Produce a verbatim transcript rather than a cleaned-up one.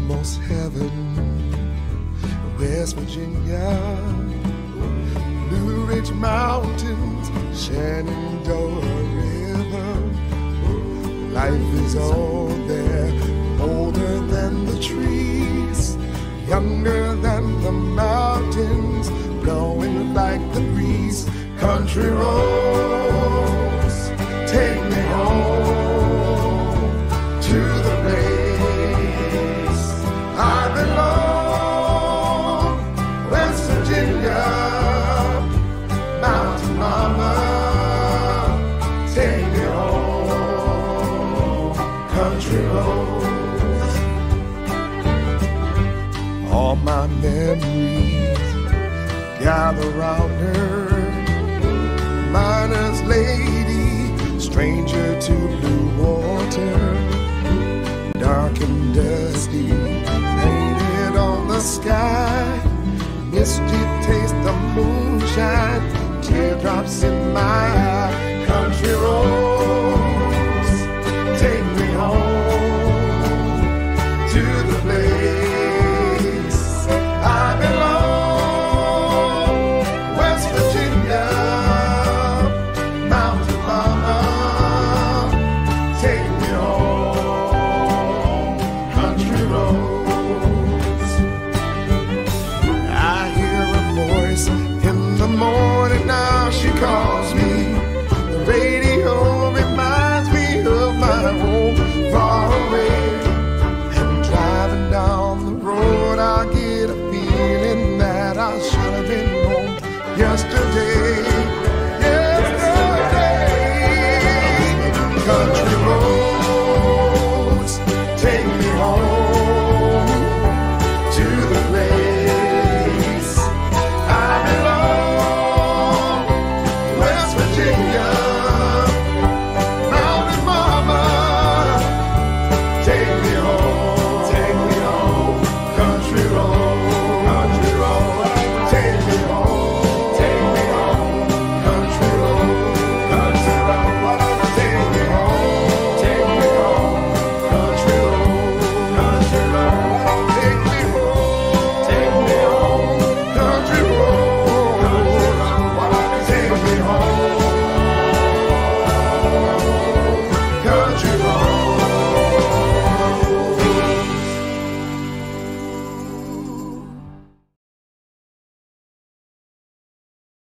almost heaven. West Virginia, Blue Ridge Mountains, Shenandoah River. Life is all there, older than the trees, younger than the mountains, blowing like the breeze. Country roads, take me home to the place I belong. West Virginia, Mountain Mama, take me home. Country roads, all my memories gather round her. Miner's lady, stranger to blue water, dark and dusty, painted on the sky. Misty taste of moonshine, teardrops in my eye. Country roads, take me home to the place I belong. West Virginia, Mountain Mama, take me home. Country roads. I hear a voice in the morning now, she calls me. The radio reminds me of my home far away. And driving down the road, I get a feeling that I should have been home yesterday.